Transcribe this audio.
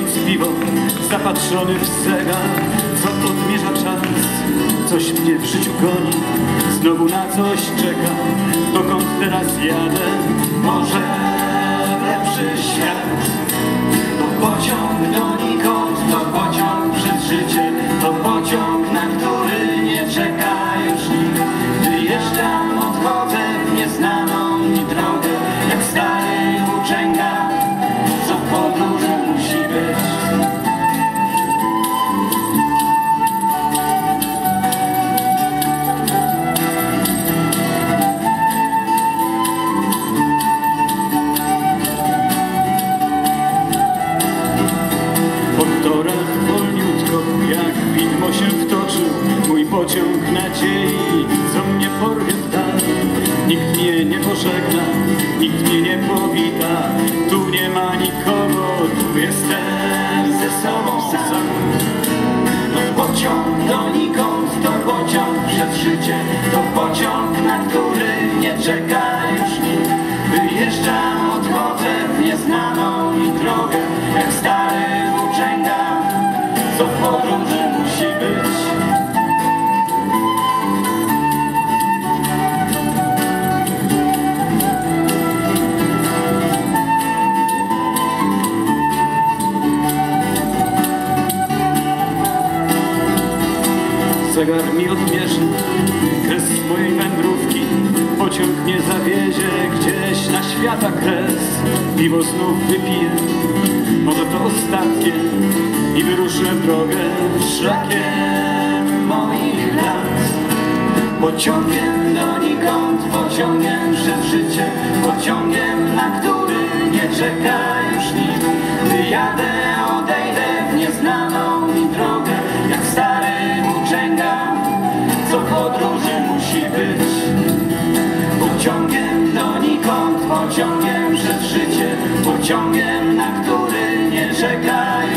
pijąc piwo, zapatrzony w zegar, co odmierza czas. Coś mnie w życiu goni, znowu na coś czeka. Dokąd teraz jadę? Może w lepszy świat. To pociąg donikąd, to pociąg przez życie, to pociąg, na który nie czeka już nikt. Wyjeżdżam, odchodzę w nieznaną mi drogę, jak stary włóczęga, co w podróży musi być. Po torach wolniutko, jak widmo się wtoczył mój pociąg nadziei, co mnie porwie w dal. Nikt mnie nie pożegna, nikt mnie nie powita, tu nie ma nikogo, tu jestem ze sobą sam. To pociąg donikąd, to pociąg przed życie, to pociąg, na który nie czeka już nikt. Wyjeżdżam, odchodzę w nieznaną mi drogę, jak stary włóczęga, co w podróży musi być. Zegar mi odmierzy kres mojej wędrówki, pociąg mnie zawiezie gdzieś na świata kres. Piwo znów wypiję, może to ostatnie, i wyruszę w drogę szlakiem moich lat. Pociągiem donikąd, pociągiem przez życie, pociągiem, na który nie czeka już nikt. Wyjadę, odejdę w nieznaną mi drogę, jak stary włóczęga, co w podróży musi być. Pociągiem donikąd, pociągiem przez życie, pociągiem, na który nie czeka